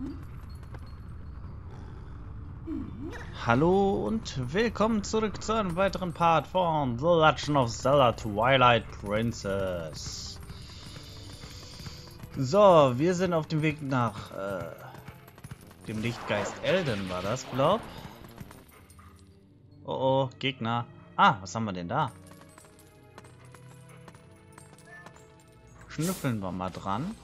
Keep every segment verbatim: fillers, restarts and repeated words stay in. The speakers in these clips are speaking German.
Hallo und willkommen zurück zu einem weiteren Part von The Legend of Zelda Twilight Princess. So, wir sind auf dem Weg nach äh, dem Lichtgeist Elden, war das, glaub? Oh oh, Gegner. Ah, was haben wir denn da? Schnüffeln wir mal dran.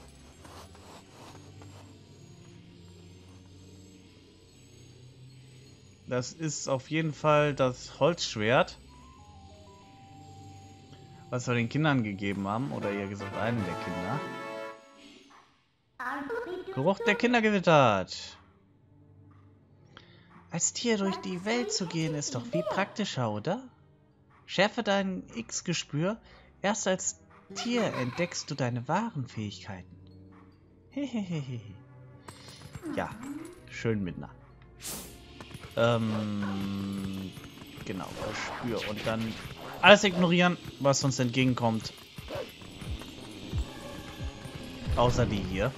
Das ist auf jeden Fall das Holzschwert, was wir den Kindern gegeben haben, oder eher gesagt einem der Kinder. Geruch der Kinder gewittert. Als Tier durch die Welt zu gehen, ist doch viel praktischer, oder? Schärfe dein X-Gespür. Erst als Tier entdeckst du deine wahren Fähigkeiten. Hehehehe. Ja, schön mit einer. Ähm, genau, Gespür. Und dann alles ignorieren, was uns entgegenkommt. Außer die hier.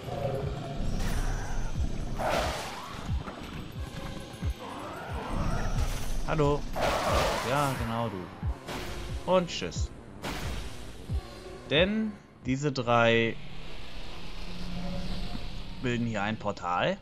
Hallo. Ja, genau du. Und tschüss. Denn diese drei bilden hier ein Portal.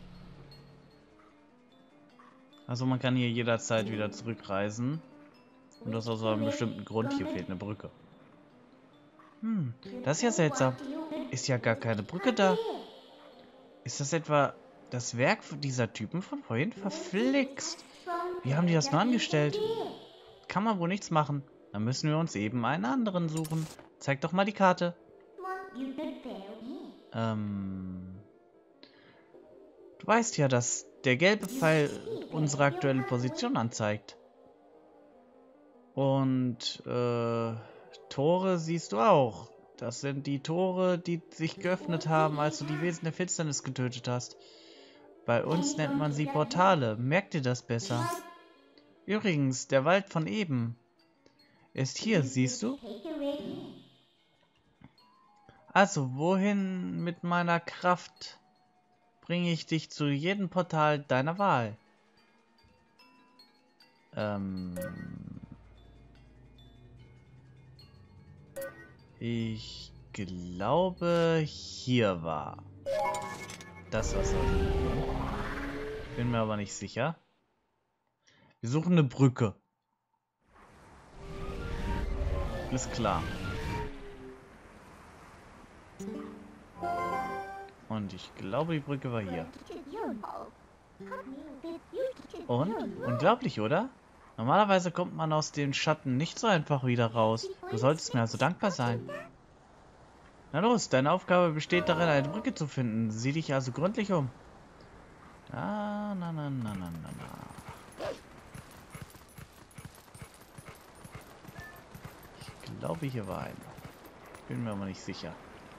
Also man kann hier jederzeit wieder zurückreisen. Und das aus einem bestimmten Grund. Hier fehlt eine Brücke. Hm, das ist ja seltsam. Ist ja gar keine Brücke da. Ist das etwa das Werk dieser Typen von vorhin? Verflixt. Wie haben die das nur angestellt? Kann man wohl nichts machen. Dann müssen wir uns eben einen anderen suchen. Zeig doch mal die Karte. Ähm... Du weißt ja, dass der gelbe Pfeil unsere aktuelle Position anzeigt. Und, äh... Tore siehst du auch. Das sind die Tore, die sich geöffnet haben, als du die Wesen der Finsternis getötet hast. Bei uns nennt man sie Portale. Merkt ihr das besser? Übrigens, der Wald von eben ist hier, siehst du? Also, wohin mit meiner Kraft bringe ich dich zu jedem Portal deiner Wahl? Ähm... Ich glaube, hier war das Wasser. Bin mir aber nicht sicher. Wir suchen eine Brücke. Ist klar. Und ich glaube, die Brücke war hier. Und? Unglaublich, oder? Normalerweise kommt man aus den Schatten nicht so einfach wieder raus. Du solltest mir also dankbar sein. Na los, deine Aufgabe besteht darin, eine Brücke zu finden. Sieh dich also gründlich um. Ah, na, na, na, na, na, na. Ich glaube, hier war einer. Bin mir aber nicht sicher.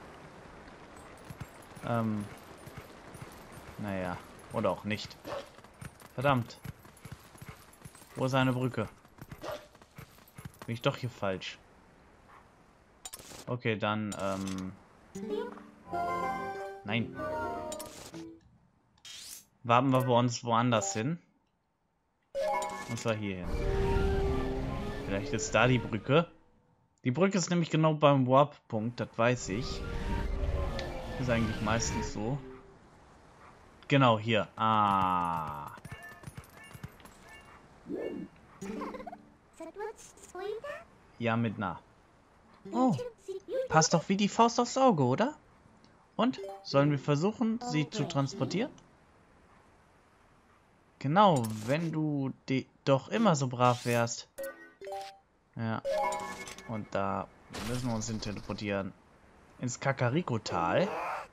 Ähm. Naja. Oder auch nicht. Verdammt. Wo ist eine Brücke? Bin ich doch hier falsch. Okay, dann, ähm... Nein. Warten wir bei uns woanders hin. Und zwar hier hin. Vielleicht ist da die Brücke. Die Brücke ist nämlich genau beim Warp-Punkt, das weiß ich. Ist eigentlich meistens so. Genau, hier. Ah. Ja, mit nah. Oh, passt doch wie die Faust aufs Auge, oder? Und? Sollen wir versuchen, sie zu transportieren? Genau, wenn du die doch immer so brav wärst. Ja. Und da müssen wir uns hin teleportieren. Ins Kakariko-Tal.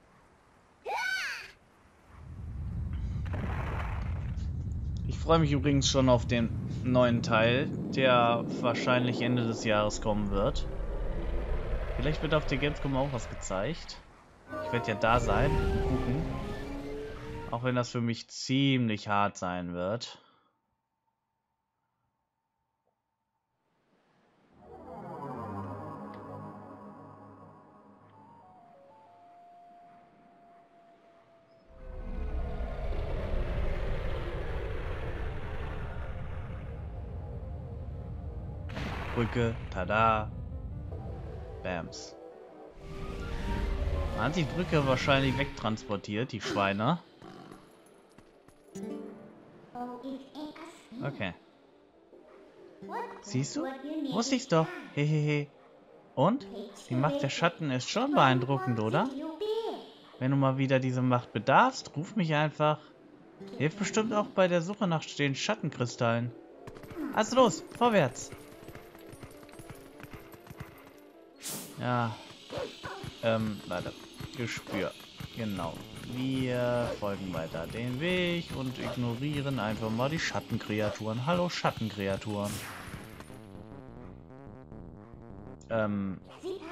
Ich freue mich übrigens schon auf den neuen Teil, der wahrscheinlich Ende des Jahres kommen wird. Vielleicht wird auf der Gamescom auch was gezeigt. Ich werde ja da sein und gucken. Auch wenn das für mich ziemlich hart sein wird. Brücke. Tada. Bams. Man hat die Brücke wahrscheinlich wegtransportiert, die Schweine. Okay. Siehst du? Wusste ich's doch. Hehehe. Und? Die Macht der Schatten ist schon beeindruckend, oder? Wenn du mal wieder diese Macht bedarfst, ruf mich einfach. Hilft bestimmt auch bei der Suche nach den Schattenkristallen. Also los, vorwärts. Ja. Ähm, warte. Gespür. Genau. Wir folgen weiter den Weg und ignorieren einfach mal die Schattenkreaturen. Hallo Schattenkreaturen. Ähm.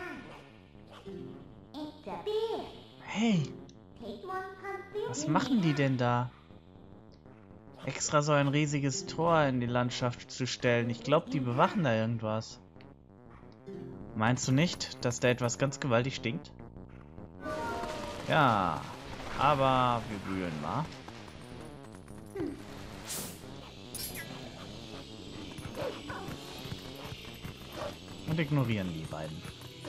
Hey. Was machen die denn da? Extra so ein riesiges Tor in die Landschaft zu stellen. Ich glaube, die bewachen da irgendwas. Meinst du nicht, dass da etwas ganz gewaltig stinkt? Ja, aber wir wühlen mal. Und ignorieren die beiden.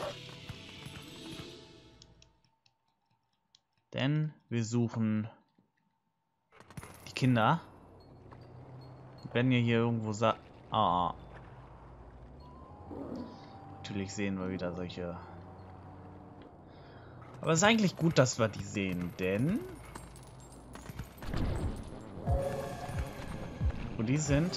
Denn wir suchen die Kinder. Wenn ihr hier irgendwo sa... Ah. Natürlich sehen wir wieder solche... Aber es ist eigentlich gut, dass wir die sehen, denn... Wo die sind...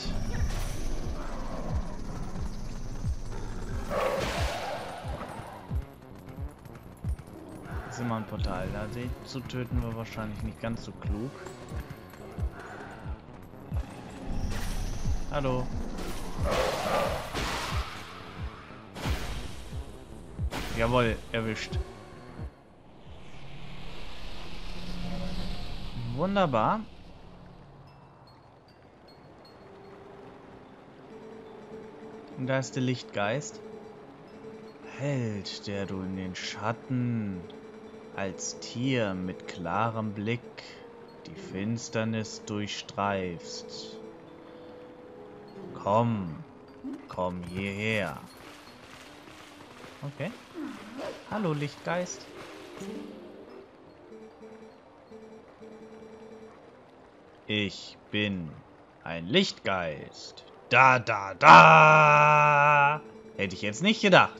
Ist immer ein Portal. Da den zu töten wir wahrscheinlich nicht ganz so klug. Hallo. Jawohl, erwischt. Wunderbar. Und da ist der Lichtgeist. Held, der du in den Schatten als Tier mit klarem Blick die Finsternis durchstreifst. Komm, komm hierher. Okay. Hallo, Lichtgeist. Ich bin ein Lichtgeist. Da, da, da. Hätte ich jetzt nicht gedacht.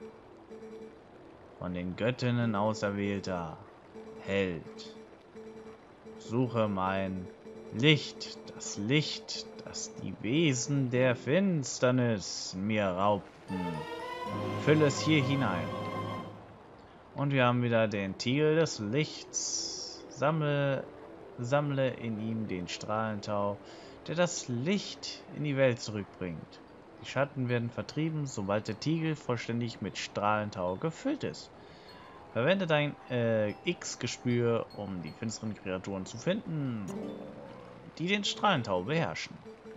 Von den Göttinnen auserwählter Held. Suche mein Licht, das Licht, das die Wesen der Finsternis mir raubten. Fülle es hier hinein. Und wir haben wieder den Tiegel des Lichts. Sammle, sammle in ihm den Strahlentau, der das Licht in die Welt zurückbringt. Die Schatten werden vertrieben, sobald der Tiegel vollständig mit Strahlentau gefüllt ist. Verwende dein äh, X-Gespür, um die finsteren Kreaturen zu finden, die den Strahlentau beherrschen.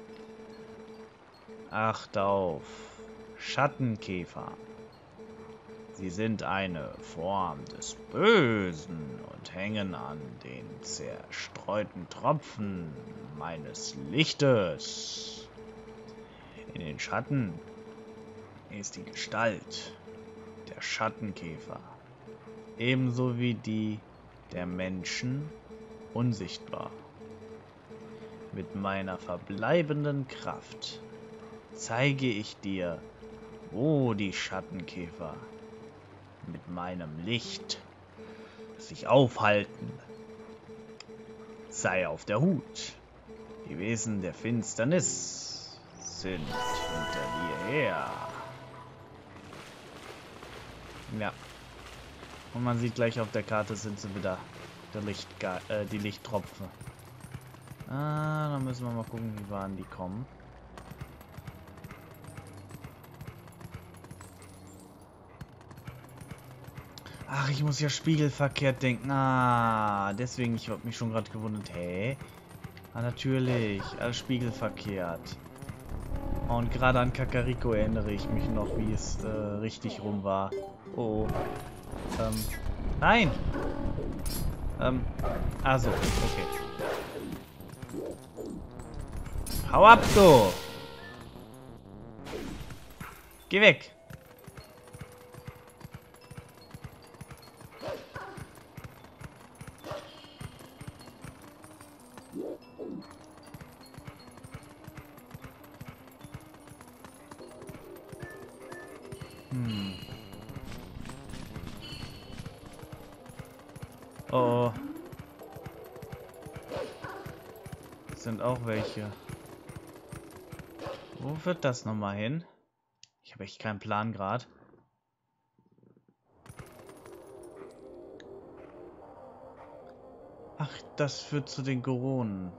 Acht auf Schattenkäfer. Sie sind eine Form des Bösen und hängen an den zerstreuten Tropfen meines Lichtes. In den Schatten ist die Gestalt der Schattenkäfer, ebenso wie die der Menschen, unsichtbar. Mit meiner verbleibenden Kraft zeige ich dir, wo die Schattenkäfer mit meinem Licht sich aufhalten. Sei auf der Hut. Die Wesen der Finsternis sind hinter dir her. Ja. Und man sieht gleich auf der Karte sind sie wieder der Lichtga äh, die Lichttropfen. Ah, dann müssen wir mal gucken, wie wir an die kommen. Ach, ich muss ja spiegelverkehrt denken. Ah, deswegen, ich habe mich schon gerade gewundert. Hä? Ah, natürlich. Alles spiegelverkehrt. Und gerade an Kakariko erinnere ich mich noch, wie es äh, richtig rum war. Oh. Ähm. Nein! Ähm. Also, okay. Hau ab, du! Geh weg. Hm. Oh. Sind auch welche. Wo wird das nochmal hin? Ich habe echt keinen Plan gerade. Ach, das führt zu den Goronen.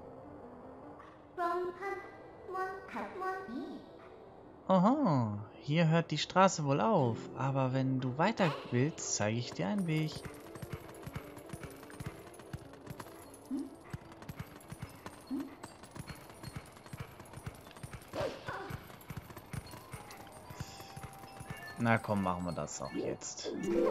Oho, hier hört die Straße wohl auf. Aber wenn du weiter willst, zeige ich dir einen Weg. Na komm, machen wir das auch jetzt.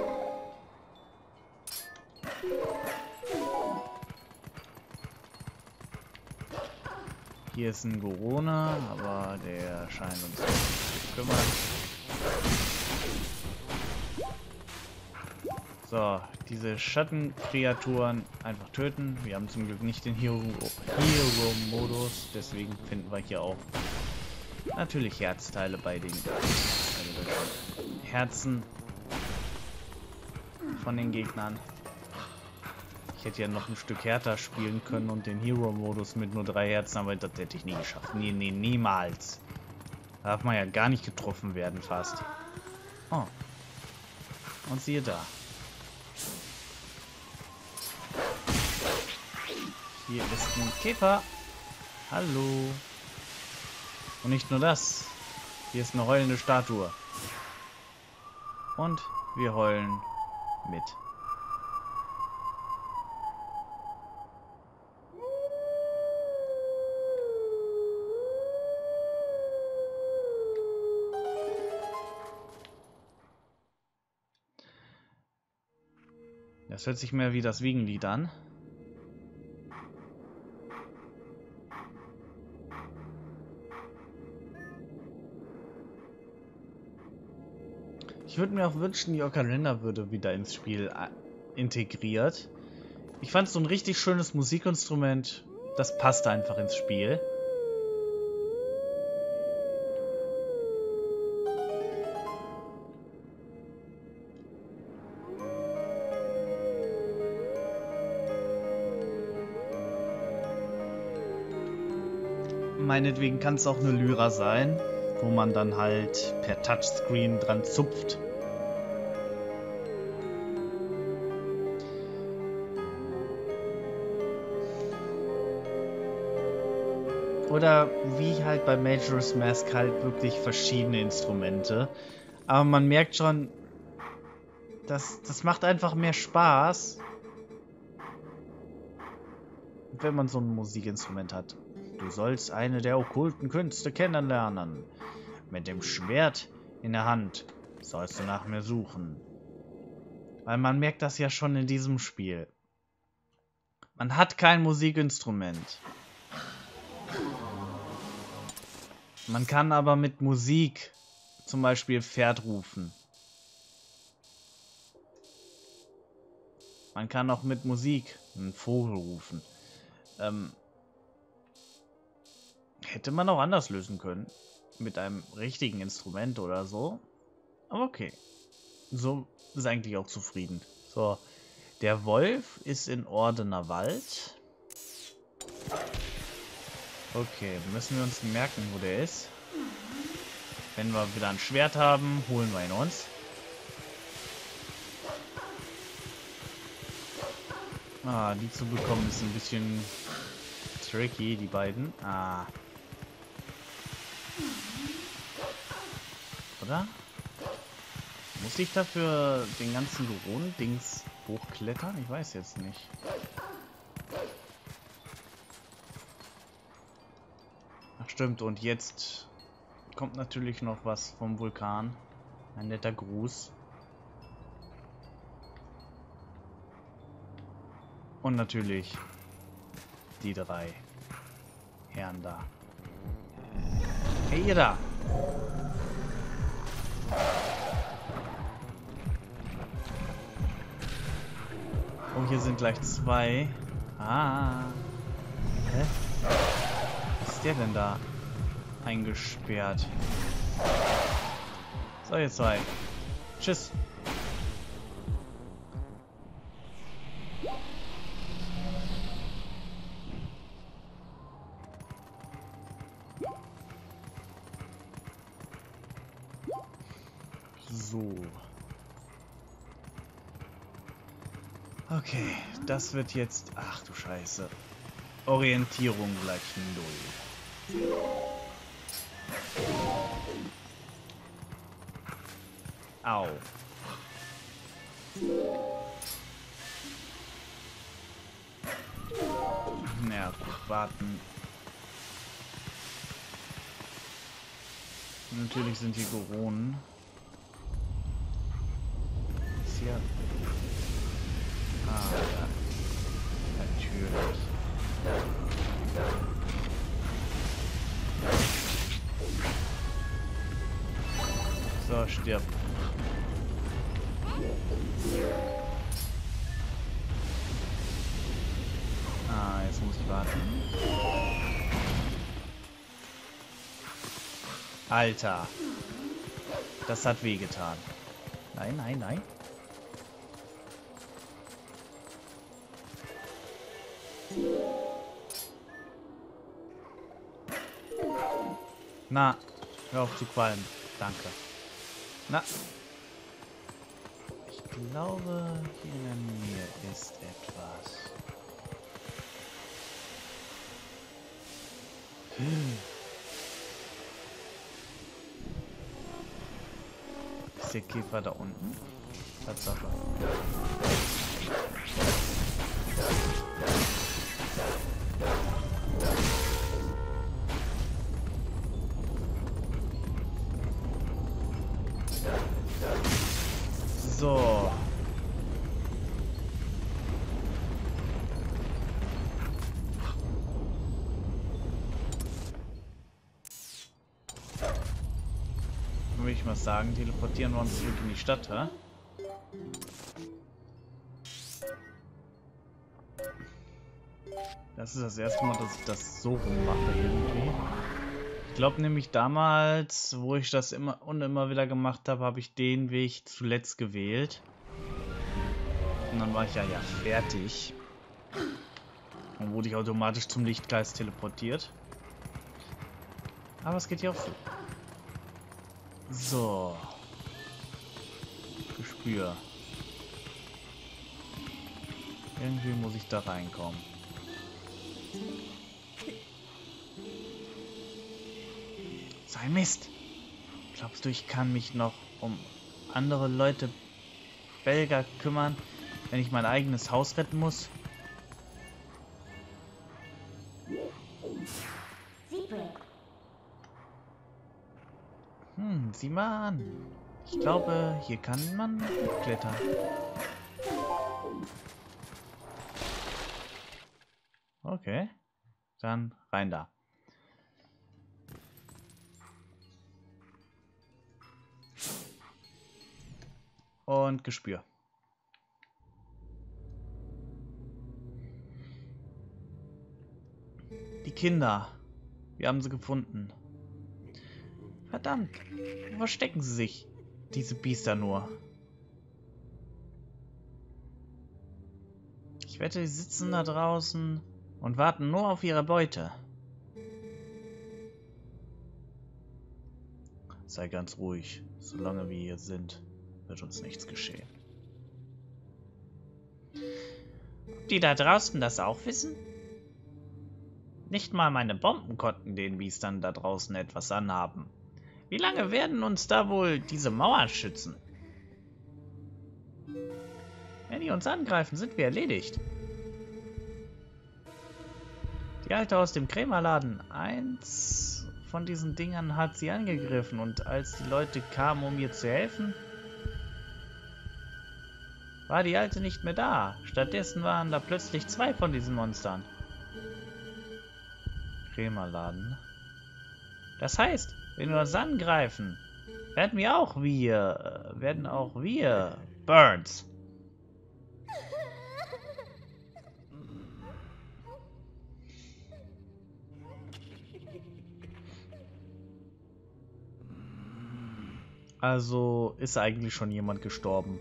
Hier ist ein Gorona, aber der scheint uns nicht zu kümmern. So, diese Schattenkreaturen einfach töten. Wir haben zum Glück nicht den Hero-Modus, deswegen finden wir hier auch natürlich Herzteile bei den Herzen von den Gegnern. Ich hätte ja noch ein Stück härter spielen können und den Hero-Modus mit nur drei Herzen, aber das hätte ich nie geschafft. Nee, nee, niemals. Da darf man ja gar nicht getroffen werden fast. Oh. Und siehe da. Hier ist ein Käfer. Hallo. Und nicht nur das. Hier ist eine heulende Statue. Und wir heulen mit. Das hört sich mehr wie das Wiegenlied an. Ich würde mir auch wünschen, die Ocarina würde wieder ins Spiel integriert. Ich fand es so ein richtig schönes Musikinstrument. Das passt einfach ins Spiel. Meinetwegen kann es auch eine Lyra sein, wo man dann halt per Touchscreen dran zupft. Oder wie halt bei Majora's Mask halt wirklich verschiedene Instrumente. Aber man merkt schon, dass das macht einfach mehr Spaß, wenn man so ein Musikinstrument hat. Du sollst eine der okkulten Künste kennenlernen. Mit dem Schwert in der Hand sollst du nach mir suchen. Weil man merkt das ja schon in diesem Spiel. Man hat kein Musikinstrument. Man kann aber mit Musik zum Beispiel Pferd rufen. Man kann auch mit Musik einen Vogel rufen. Ähm, hätte man auch anders lösen können. Mit einem richtigen Instrument oder so. Aber okay. So ist eigentlich auch zufrieden. So. Der Wolf ist in Ordener Wald. Okay, müssen wir uns merken, wo der ist. Wenn wir wieder ein Schwert haben, holen wir ihn uns. Ah, die zu bekommen ist ein bisschen tricky, die beiden. Ah. Oder? Muss ich dafür den ganzen Goron-Dings hochklettern? Ich weiß jetzt nicht. Ach stimmt, und jetzt kommt natürlich noch was vom Vulkan. Ein netter Gruß. Und natürlich die drei Herren da. Hey, ihr da! Oh, hier sind gleich zwei. Ah. Hä? Was ist der denn da? Eingesperrt. So, ihr zwei. Tschüss. So. Okay, das wird jetzt... Ach du Scheiße. Orientierung gleich null. Au. Ja, warten. Natürlich sind hier Goronen. Ist hier... Ah, ja. Natürlich. So, stirb. Ah, jetzt muss ich warten. Alter. Das hat wehgetan. Nein, nein, nein. Na, hör auf zu qualmen. Danke. Na. Ich glaube, hier in der Nähe ist etwas. Hm. Ist der Käfer da unten? Tatsache. So. Würde ich mal sagen, teleportieren wir uns zurück in die Stadt, hä? Das ist das erste Mal, dass ich das so rummache irgendwie. Ich glaube nämlich damals, wo ich das immer und immer wieder gemacht habe, habe ich den Weg zuletzt gewählt. Und dann war ich ja, ja fertig. Dann wurde ich automatisch zum Lichtgeist teleportiert. Aber es geht hier auch so. So. Gespür. Irgendwie muss ich da reinkommen. So ein Mist. Glaubst du, ich kann mich noch um andere Leute, Belger, kümmern, wenn ich mein eigenes Haus retten muss? Hm, sieh mal an. Ich glaube, hier kann man hochklettern. Okay. Dann rein da. Und Gespür. Die Kinder. Wir haben sie gefunden. Verdammt. Wo verstecken sie sich? Diese Biester nur. Ich wette, sie sitzen da draußen und warten nur auf ihre Beute. Sei ganz ruhig. Solange wir hier sind, wird uns nichts geschehen. Ob die da draußen das auch wissen? Nicht mal meine Bomben konnten den Biestern da draußen etwas anhaben. Wie lange werden uns da wohl diese Mauer schützen? Wenn die uns angreifen, sind wir erledigt. Die Alte aus dem Krämerladen, eins von diesen Dingern hat sie angegriffen und als die Leute kamen, um ihr zu helfen, war die Alte nicht mehr da. Stattdessen waren da plötzlich zwei von diesen Monstern. Krämerladen. Das heißt, wenn wir uns angreifen, werden wir auch wir, werden auch wir Birds. Also ist eigentlich schon jemand gestorben.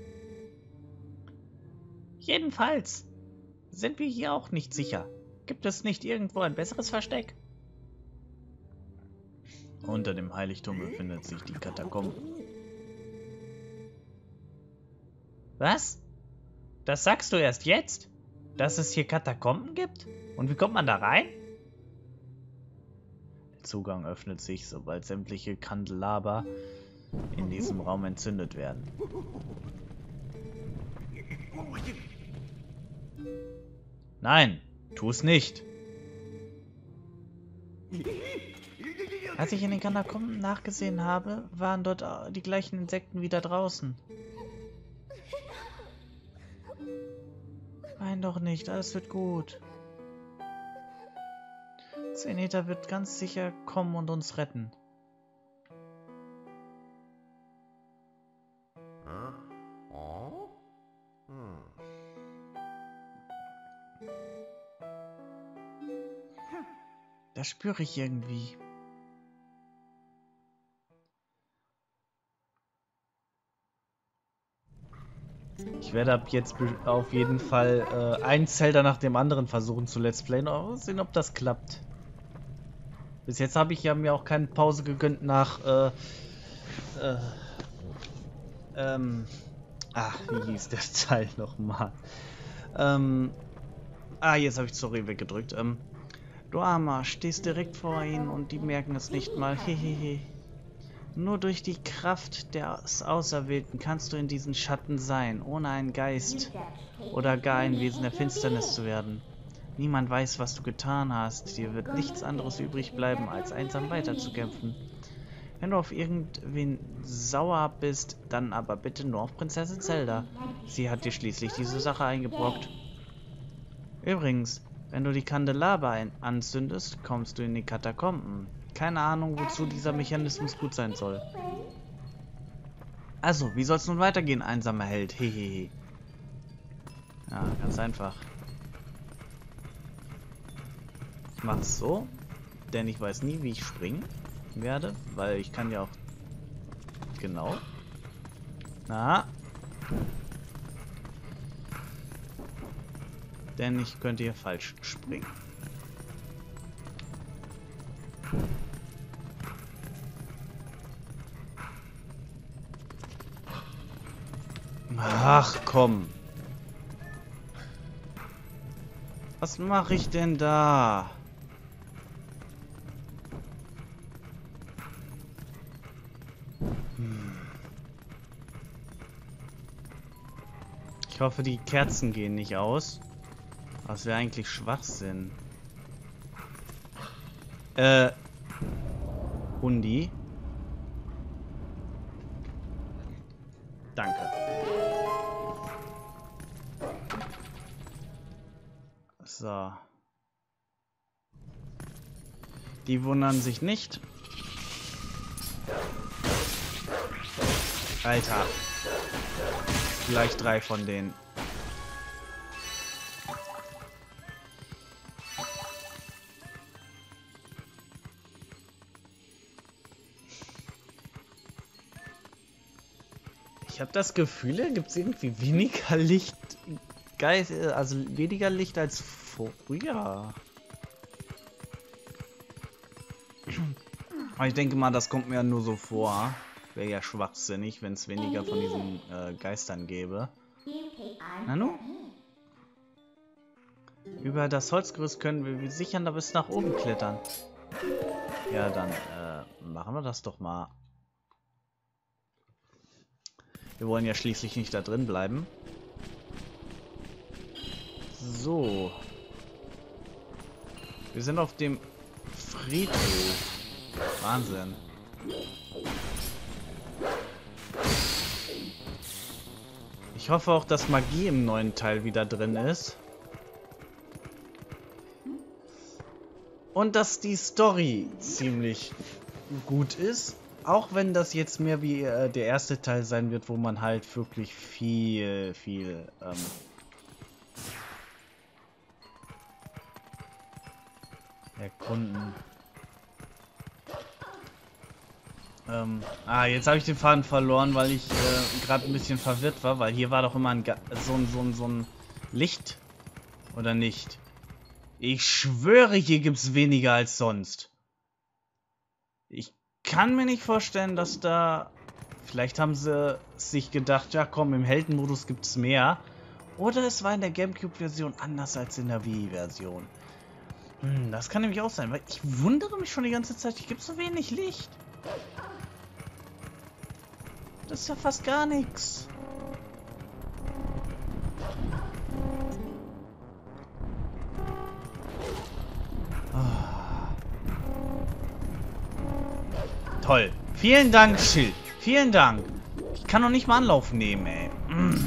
Jedenfalls sind wir hier auch nicht sicher. Gibt es nicht irgendwo ein besseres Versteck? Unter dem Heiligtum befindet sich die Katakombe. Was? Das sagst du erst jetzt? Dass es hier Katakomben gibt? Und wie kommt man da rein? Der Zugang öffnet sich, sobald sämtliche Kandelaber in diesem Raum entzündet werden. Nein, tu es nicht. Als ich in den Katakomben nachgesehen habe, waren dort die gleichen Insekten wie da draußen. Wein doch nicht, alles wird gut. Zenithia wird ganz sicher kommen und uns retten. Das spüre ich irgendwie. Ich werde ab jetzt auf jeden Fall äh, ein Zelda nach dem anderen versuchen zu Let's Playen. Mal sehen, ob das klappt. Bis jetzt habe ich ja mir auch keine Pause gegönnt nach äh, äh, ähm, ach, wie hieß der Teil nochmal? Ähm, ah, jetzt habe ich sorry weggedrückt. Ähm, du Armer, stehst direkt vor ihnen und die merken es nicht mal. Hehehe. Nur durch die Kraft des Auserwählten kannst du in diesen Schatten sein, ohne ein Geist oder gar ein Wesen der Finsternis zu werden. Niemand weiß, was du getan hast. Dir wird nichts anderes übrig bleiben, als einsam weiterzukämpfen. Wenn du auf irgendwen sauer bist, dann aber bitte nur auf Prinzessin Zelda. Sie hat dir schließlich diese Sache eingebrockt. Übrigens, wenn du die Kandelaber anzündest, kommst du in die Katakomben. Keine Ahnung, wozu dieser Mechanismus gut sein soll. Also, wie soll es nun weitergehen, einsamer Held? Hehehe. Ja, ganz einfach. Ich mach's so, denn ich weiß nie, wie ich springen werde, weil ich kann ja auch... Genau. Na. Denn ich könnte hier falsch springen. Ach, komm. Was mache ich denn da? Hm. Ich hoffe, die Kerzen gehen nicht aus. Das wäre eigentlich Schwachsinn. Äh. Hundi. Danke. So. Die wundern sich nicht. Alter. Gleich drei von denen. Ich habe das Gefühl, da gibt es irgendwie weniger Licht, Geist, also weniger Licht als früher. Aber ich denke mal, das kommt mir nur so vor. Wäre ja schwachsinnig, wenn es weniger von diesen äh, Geistern gäbe. Nanu? Über das Holzgerüst können wir sicher bis nach oben klettern. Ja, dann äh, machen wir das doch mal. Wir wollen ja schließlich nicht da drin bleiben. So. Wir sind auf dem Friedhof. Wahnsinn. Ich hoffe auch, dass Magie im neuen Teil wieder drin ist. Und dass die Story ziemlich gut ist. Auch wenn das jetzt mehr wie äh, der erste Teil sein wird, wo man halt wirklich viel, viel ähm, erkunden Ähm, ah, jetzt habe ich den Faden verloren, weil ich äh, gerade ein bisschen verwirrt war, weil hier war doch immer ein Ga so ein so ein so ein Licht. Oder nicht? Ich schwöre, hier gibt es weniger als sonst. Ich kann mir nicht vorstellen, dass da... Vielleicht haben sie sich gedacht, ja komm, im Heldenmodus gibt es mehr. Oder es war in der Gamecube-Version anders als in der Wii-Version. Hm, das kann nämlich auch sein, weil ich wundere mich schon die ganze Zeit, hier gibt es so wenig Licht. Das ist ja fast gar nichts. Toll. Vielen Dank, Schild. Vielen Dank. Ich kann noch nicht mal Anlauf nehmen, ey. Mm.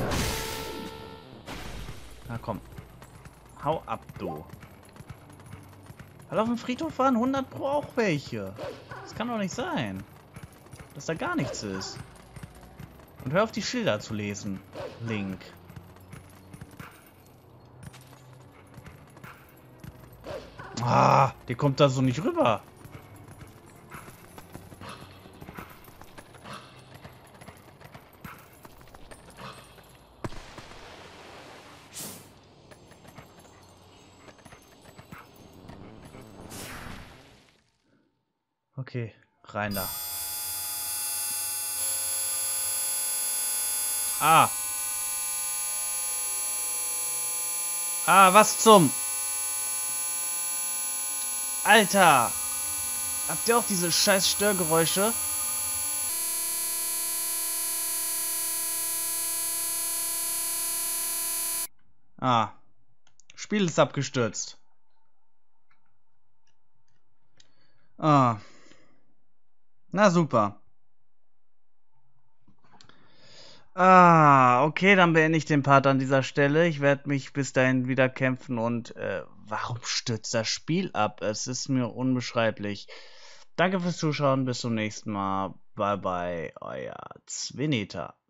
Na komm. Hau ab, du. Weil auf dem Friedhof waren hundert pro auch welche. Das kann doch nicht sein. Dass da gar nichts ist. Und hör auf, die Schilder zu lesen. Link. Ah, der kommt da so nicht rüber. Okay, rein da. Ah. Ah, was zum... Alter! Habt ihr auch diese scheiß Störgeräusche? Ah. Spiel ist abgestürzt. Ah. Na super. Ah, okay, dann beende ich den Part an dieser Stelle. Ich werde mich bis dahin wieder kämpfen und äh, warum stürzt das Spiel ab? Es ist mir unbeschreiblich. Danke fürs Zuschauen, bis zum nächsten Mal. Bye bye, euer Zwineta.